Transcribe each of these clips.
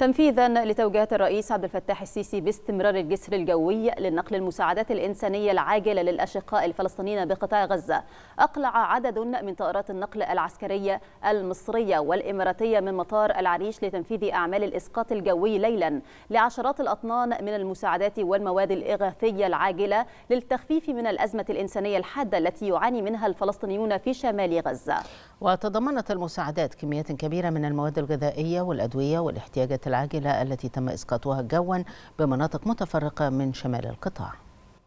تنفيذا لتوجيهات الرئيس عبد الفتاح السيسي باستمرار الجسر الجوي لنقل المساعدات الإنسانية العاجلة للأشقاء الفلسطينيين بقطاع غزة، أقلع عدد من طائرات النقل العسكرية المصرية والإماراتية من مطار العريش لتنفيذ أعمال الإسقاط الجوي ليلا لعشرات الأطنان من المساعدات والمواد الإغاثية العاجلة للتخفيف من الأزمة الإنسانية الحادة التي يعاني منها الفلسطينيون في شمال غزة. وتضمنت المساعدات كميات كبيرة من المواد الغذائية والأدوية والاحتياجات العاجلة التي تم إسقاطها جوا بمناطق متفرقة من شمال القطاع.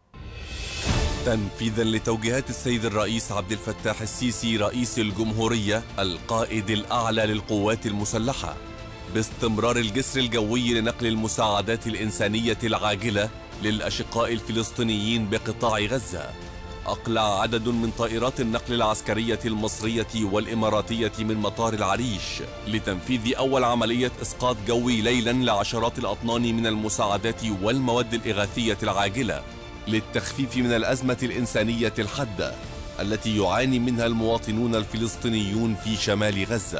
تنفيذا لتوجيهات السيد الرئيس عبد الفتاح السيسي رئيس الجمهورية القائد الأعلى للقوات المسلحة باستمرار الجسر الجوي لنقل المساعدات الإنسانية العاجلة للأشقاء الفلسطينيين بقطاع غزة، أقلع عدد من طائرات النقل العسكرية المصرية والإماراتية من مطار العريش لتنفيذ أول عملية إسقاط جوي ليلا لعشرات الأطنان من المساعدات والمواد الإغاثية العاجلة للتخفيف من الأزمة الإنسانية الحادة التي يعاني منها المواطنون الفلسطينيون في شمال غزة.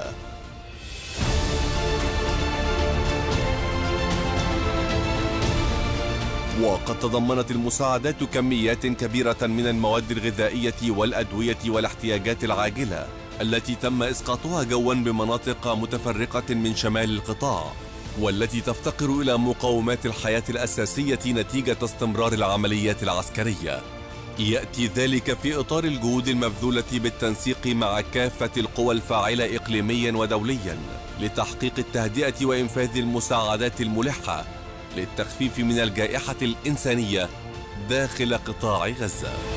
وقد تضمنت المساعدات كميات كبيرة من المواد الغذائية والأدوية والاحتياجات العاجلة التي تم إسقاطها جوا بمناطق متفرقة من شمال القطاع، والتي تفتقر إلى مقومات الحياة الأساسية نتيجة استمرار العمليات العسكرية. يأتي ذلك في إطار الجهود المبذولة بالتنسيق مع كافة القوى الفاعلة إقليميا ودوليا لتحقيق التهدئة وإنفاذ المساعدات الملحة للتخفيف من الجائحة الإنسانية داخل قطاع غزة.